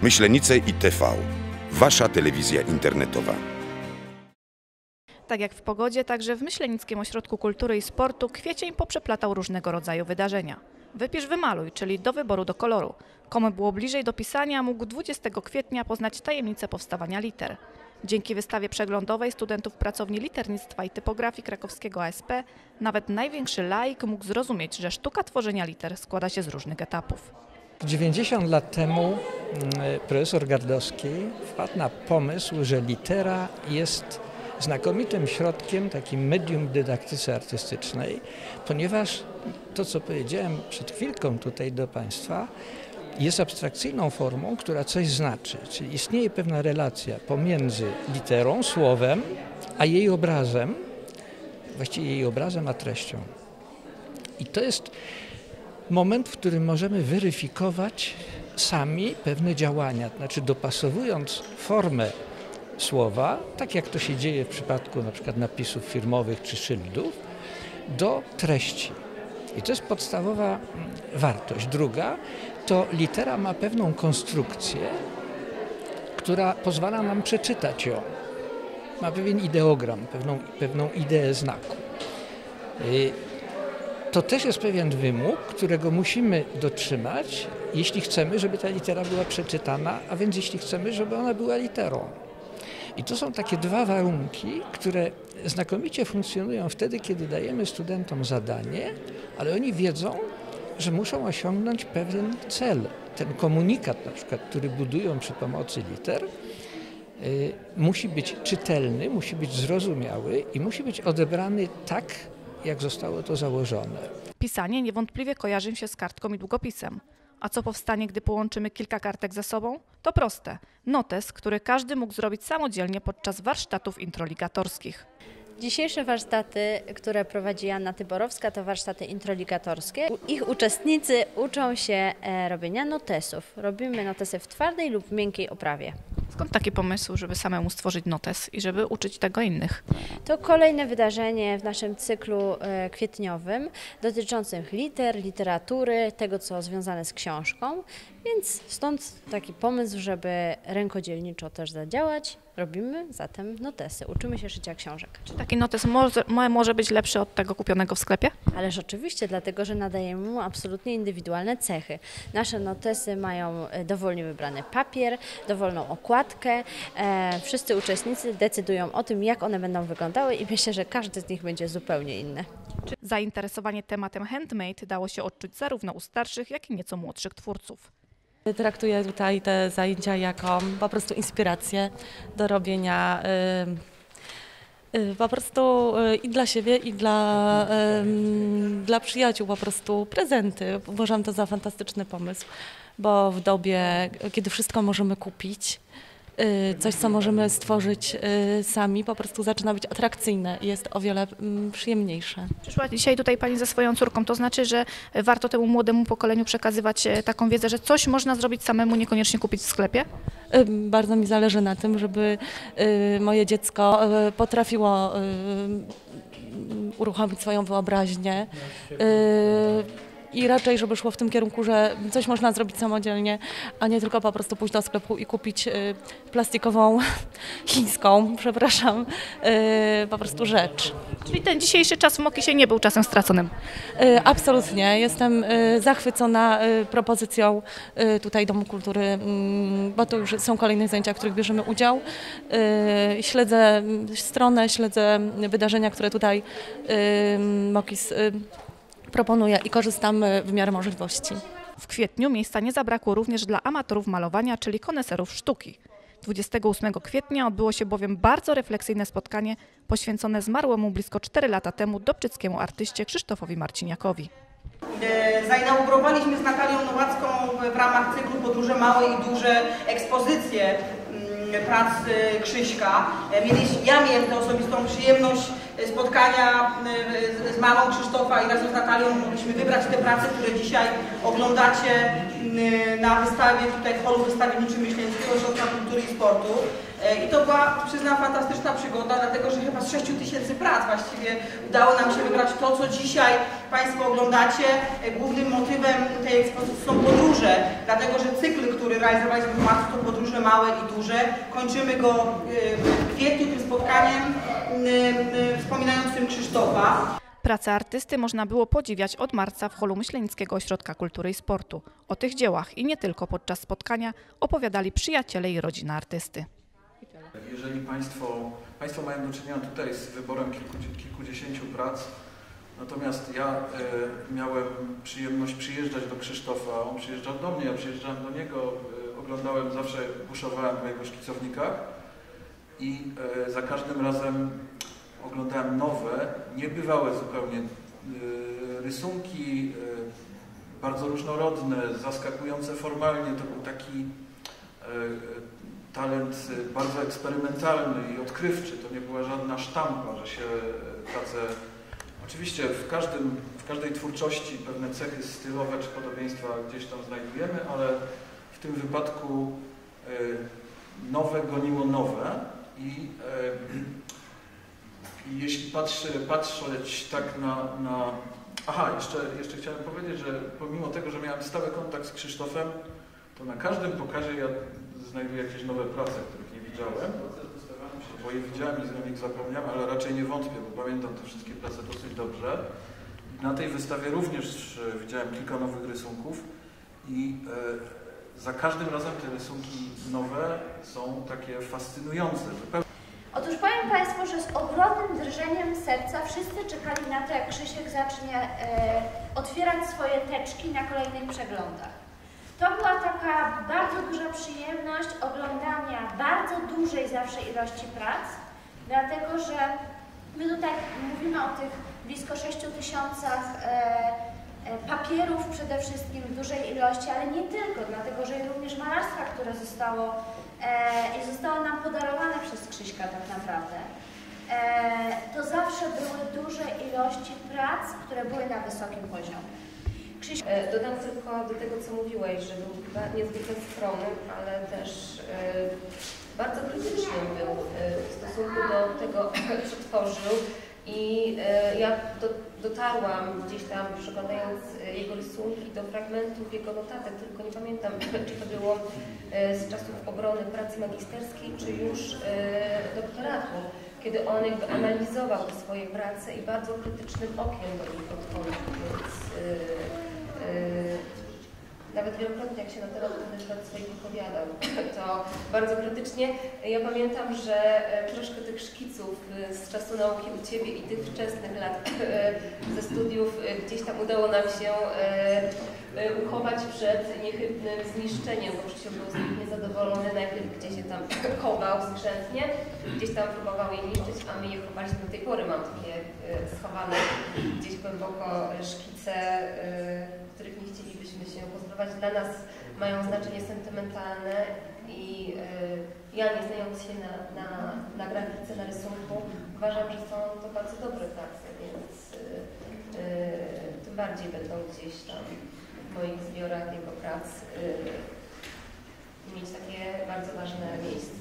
Myślenice i TV. Wasza telewizja internetowa. Tak jak w Pogodzie, także w Myślenickim Ośrodku Kultury i Sportu kwiecień poprzeplatał różnego rodzaju wydarzenia. Wypisz, wymaluj, czyli do wyboru do koloru. Komu było bliżej do pisania, mógł 20 kwietnia poznać tajemnicę powstawania liter. Dzięki wystawie przeglądowej studentów pracowni liternictwa i typografii krakowskiego ASP nawet największy laik mógł zrozumieć, że sztuka tworzenia liter składa się z różnych etapów. 90 lat temu profesor Gardowski wpadł na pomysł, że litera jest znakomitym środkiem, takim medium w dydaktyce artystycznej, ponieważ to, co powiedziałem przed chwilką tutaj do Państwa, jest abstrakcyjną formą, która coś znaczy, czyli istnieje pewna relacja pomiędzy literą, słowem, a jej obrazem, właściwie jej obrazem a treścią. I to jest moment, w którym możemy weryfikować sami pewne działania, znaczy dopasowując formę słowa, tak jak to się dzieje w przypadku na przykład napisów firmowych czy szyldów, do treści. I to jest podstawowa wartość. Druga, to litera ma pewną konstrukcję, która pozwala nam przeczytać ją. Ma pewien ideogram, pewną ideę znaku. To też jest pewien wymóg, którego musimy dotrzymać, jeśli chcemy, żeby ta litera była przeczytana, a więc jeśli chcemy, żeby ona była literą. I to są takie dwa warunki, które znakomicie funkcjonują wtedy, kiedy dajemy studentom zadanie, ale oni wiedzą, że muszą osiągnąć pewien cel. Ten komunikat, na przykład, który budują przy pomocy liter, musi być czytelny, musi być zrozumiały i musi być odebrany tak, jak zostało to założone. Pisanie niewątpliwie kojarzy się z kartką i długopisem. A co powstanie, gdy połączymy kilka kartek ze sobą? To proste. Notes, który każdy mógł zrobić samodzielnie podczas warsztatów introligatorskich. Dzisiejsze warsztaty, które prowadzi Joanna Tyborowska, to warsztaty introligatorskie. Ich uczestnicy uczą się robienia notesów. Robimy notesy w twardej lub miękkiej oprawie. Skąd taki pomysł, żeby samemu stworzyć notes i żeby uczyć tego innych? To kolejne wydarzenie w naszym cyklu kwietniowym dotyczącym liter, literatury, tego co związane z książką, więc stąd taki pomysł, żeby rękodzielniczo też zadziałać. Robimy zatem notesy, uczymy się szycia książek. Czy taki notes może być lepszy od tego kupionego w sklepie? Ależ oczywiście, dlatego że nadajemy mu absolutnie indywidualne cechy. Nasze notesy mają dowolnie wybrany papier, dowolną okładkę. Wszyscy uczestnicy decydują o tym, jak one będą wyglądały i myślę, że każdy z nich będzie zupełnie inny. Czy zainteresowanie tematem handmade dało się odczuć zarówno u starszych, jak i nieco młodszych twórców? Traktuję tutaj te zajęcia jako po prostu inspirację do robienia po prostu i dla siebie, i dla przyjaciół po prostu prezenty. Uważam to za fantastyczny pomysł, bo w dobie, kiedy wszystko możemy kupić, coś, co możemy stworzyć sami, po prostu zaczyna być atrakcyjne i jest o wiele przyjemniejsze. Przyszła dzisiaj tutaj Pani ze swoją córką, to znaczy, że warto temu młodemu pokoleniu przekazywać taką wiedzę, że coś można zrobić samemu, niekoniecznie kupić w sklepie? Bardzo mi zależy na tym, żeby moje dziecko potrafiło uruchomić swoją wyobraźnię. I raczej, żeby szło w tym kierunku, że coś można zrobić samodzielnie, a nie tylko po prostu pójść do sklepu i kupić plastikową, chińską, przepraszam, po prostu rzecz. Czyli ten dzisiejszy czas w Mokisie nie był czasem straconym? Absolutnie. Jestem zachwycona propozycją tutaj Domu Kultury, bo to już są kolejne zajęcia, w których bierzemy udział. Śledzę stronę, śledzę wydarzenia, które tutaj Mokis proponuję i korzystamy w miarę możliwości. W kwietniu miejsca nie zabrakło również dla amatorów malowania, czyli koneserów sztuki. 28 kwietnia odbyło się bowiem bardzo refleksyjne spotkanie poświęcone zmarłemu blisko 4 lata temu dobczyckiemu artyście Krzysztofowi Marciniakowi. Zainaugurowaliśmy z Natalią Nowacką w ramach cyklu Podróże małe i duże ekspozycję prac Krzyśka. Ja miałem tę osobistą przyjemność spotkania z mamą Krzysztofa i razem z Natalią mogliśmy wybrać te prace, które dzisiaj oglądacie na wystawie, tutaj w holu wystawienniczym Myślenickiego Ośrodka Kultury i Sportu. I to była, przyznam, fantastyczna przygoda, dlatego że chyba z 6 000 prac właściwie udało nam się wybrać to, co dzisiaj Państwo oglądacie. Głównym motywem tej ekspozycji są podróże, dlatego że cykl, który realizowaliśmy w marcu, to podróże małe i duże. Kończymy go w kwietniu tym spotkaniem wspominającym Krzysztofa. Pracę artysty można było podziwiać od marca w holu Myślenickiego Ośrodka Kultury i Sportu. O tych dziełach i nie tylko podczas spotkania opowiadali przyjaciele i rodzina artysty. Jeżeli Państwo mają do czynienia tutaj z wyborem kilkudziesięciu prac, natomiast ja miałem przyjemność przyjeżdżać do Krzysztofa, on przyjeżdżał do mnie, ja przyjeżdżałem do niego, oglądałem, zawsze buszowałem w jego szkicownikach i za każdym razem oglądałem nowe, niebywałe zupełnie rysunki, bardzo różnorodne, zaskakujące formalnie. To był taki talent bardzo eksperymentalny i odkrywczy. To nie była żadna sztampa, że się pracę... Oczywiście w każdej twórczości pewne cechy stylowe czy podobieństwa gdzieś tam znajdujemy, ale w tym wypadku nowe goniło nowe i jeśli patrzeć tak na... Aha, jeszcze chciałem powiedzieć, że pomimo tego, że miałem stały kontakt z Krzysztofem, to na każdym pokazie ja znajduję jakieś nowe prace, których nie widziałem, bo je widziałem i o nich zapomniałem, ale raczej nie wątpię, bo pamiętam te wszystkie prace dosyć dobrze. Na tej wystawie również widziałem kilka nowych rysunków i za każdym razem te rysunki nowe są takie fascynujące. Otóż powiem Państwu, że z ogromnym drżeniem serca wszyscy czekali na to, jak Krzysiek zacznie otwierać swoje teczki na kolejnych przeglądach. To była taka bardzo duża przyjemność oglądania bardzo dużej zawsze ilości prac, dlatego że my tutaj mówimy o tych blisko 6 000 papierów przede wszystkim w dużej ilości, ale nie tylko, dlatego że również malarstwa, które zostało nam podarowane przez Krzyśka tak naprawdę. To zawsze były duże ilości prac, które były na wysokim poziomie. Dodam tylko do tego, co mówiłeś, że był niezwykle skromny, ale też bardzo krytyczny był w stosunku do tego, co tworzył. I ja dotarłam gdzieś tam, przeglądając jego rysunki, do fragmentów jego notatek, tylko nie pamiętam, czy to było z czasów obrony pracy magisterskiej, czy już doktoratu, kiedy on jakby analizował te swoje prace i bardzo krytycznym okiem do nich podchodził, więc nawet wielokrotnie, jak się na temat swoich wypowiadał, to bardzo krytycznie. Ja pamiętam, że troszkę tych szkiców z czasu nauki u Ciebie i tych wczesnych lat ze studiów gdzieś tam udało nam się uchować przed niechybnym zniszczeniem, bo Krzysiu był z nich niezadowolony, najpierw gdzieś się tam chował skrzętnie, gdzieś tam próbował je niszczyć, a my je chowaliśmy do tej pory. Mam takie schowane gdzieś głęboko szkice, których nie chcielibyśmy się pozbywać. Dla nas mają znaczenie sentymentalne i ja, nie znając się na grafice, na rysunku, uważam, że są to bardzo dobre prace, więc tym bardziej będą gdzieś tam w moich zbiorach jego prac mieć takie bardzo ważne miejsce.